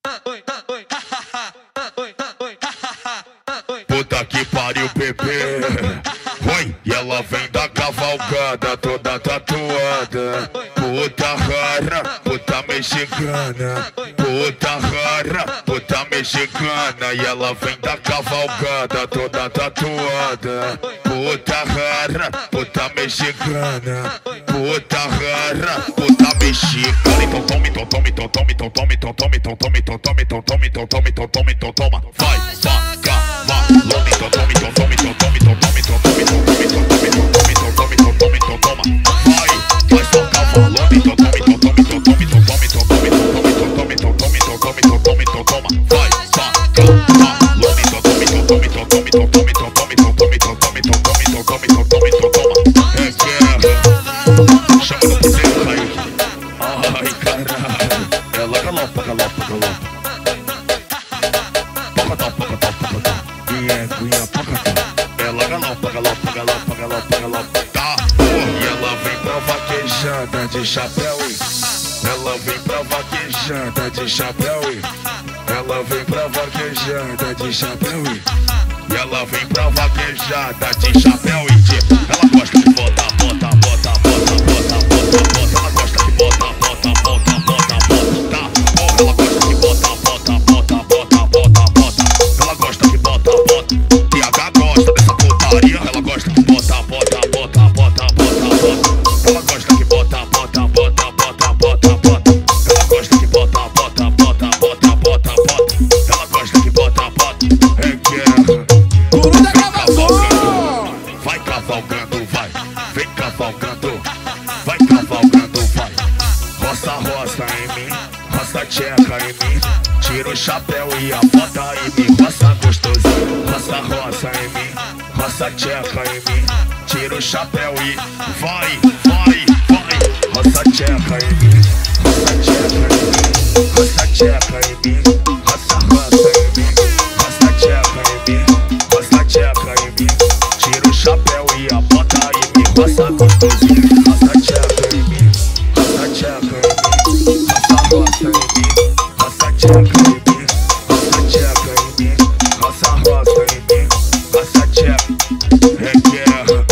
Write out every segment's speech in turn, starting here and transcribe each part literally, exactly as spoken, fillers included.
Puta que pariu, bebê. Oi, e ela vem da cavalgada, toda tatuada. Puta rara, puta mexicana. Puta rara, puta mexicana. E ela vem da cavalgada, toda tatuada. Puta rara, puta mexicana. Puta rara, puta mexicana. Então toma, então toma, então toma, então toma, então toma, então toma, então toma, então toma, então toma, então toma, então toma. Vai, vaca, valona, então toma, então toma, então toma, então toma, então toma, então toma, então toma, então toma, então toma, então toma, então toma. Vai, vai vaca, valona, então toma, então toma, então toma, então toma, então toma, então toma, então toma, então toma, então toma, então toma, então toma. Vai, vaca, valona, então toma, então toma, então toma, então toma, então toma, então toma, então toma, então toma, então toma, então toma, então toma. É guerra. Chama no puteiro, Kaique. Ai, caralho. Ela galopa, galopa, galopa. Pocotó, pocotó, pocotó. Guinha, guinha, pocotó. Ela galopa, galopa, galopa, galopa, galopa. Tá, e ela vem pra vaquejada de chapéu. Ela vem pra vaquejada de chapéu. Ela vem pra vaquejada de chapéu. E ela vem pra vaquejada de chapéu e de. Ela gosta de botar, bota, bota, bota, bota, bota, bota. Ela gosta de botar, bota, bota, bota, bota. Tá, porra, ela gosta de botar, bota, bota, bota, bota, bota. Ela gosta de botar, bota. T H gosta dessa putaria. Ela gosta de botar, bota, bota, bota, bota, bota. Ela gosta de botar, bota, bota, bota, bota, bota. Ela gosta de botar, bota, bota, bota, bota, bota. Ela gosta de botar, bota. É guerra. Guru da gravação! Vai cavalgando, vai. Vem cavalgando. Vai cavalgando, vai. Roça, roça em mim. Roça tcheca em mim. Tira o chapéu e a bota em mim. Roça gostosinho. Roça, roça em mim. Roça tcheca em mim. Tira o chapéu e vai, vai, vai. Roça tcheca em mim. Roça tcheca em mim. Roça tcheca em mim. Roça, roça em mim. Roça tcheca em mim. Roça tcheca em mim. Tira o chapéu e a bota em mim. Roça gostosinho. Roça tcheca em mim. Roça tcheca em mim. Roça, roça em mim. Roça tcheca em mim. Roça tcheca em mim. Roça, roça em mim. Roça tcheca. É guerra.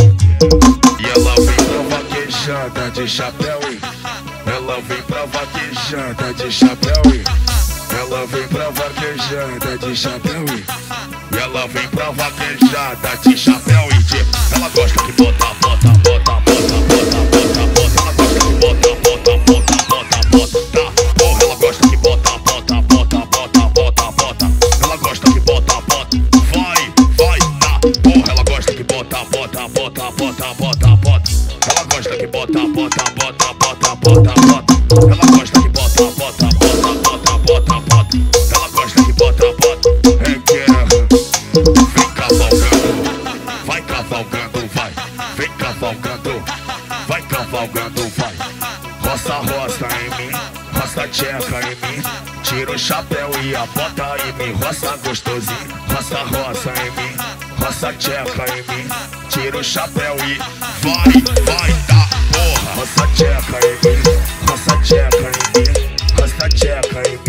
E ela vem pra vaquejada de chapéu. Ela vem pra vaquejada de chapéu. Ela vem pra vaquejada de chapéu. E ela vem pra vaquejada de chapéu e de. Ela gosta de botar, bota, bota, bota, bota, bota, bota. Ela gosta de botar, bota, bota, bota, bota. Tá, porra, ela gosta de botar, bota, bota, bota, bota, bota. Ela gosta de botar, bota. Vai, vai, tá, porra, ela gosta de botar, bota, bota, bota, bota, bota. Ela gosta de botar, bota, bota, bota, bota, bota. Ela gosta de botar, bota, bota, bota, bota, bota. Ela gosta de botar, bota. É guerra. Vem cavalgando, vai cavalgando, vai. Vem cavalgando, vai cavalgando, vai. Roça, roça em mim, roça tcheca em mim. Tira o chapéu e a bota em mim. Roça gostosinho, roça, roça em mim. Roça tcheca em mim. Tira o chapéu e vai, vai, tá, porra. Roça tcheca em mim, roça tcheca em mim. Roça tcheca em mim.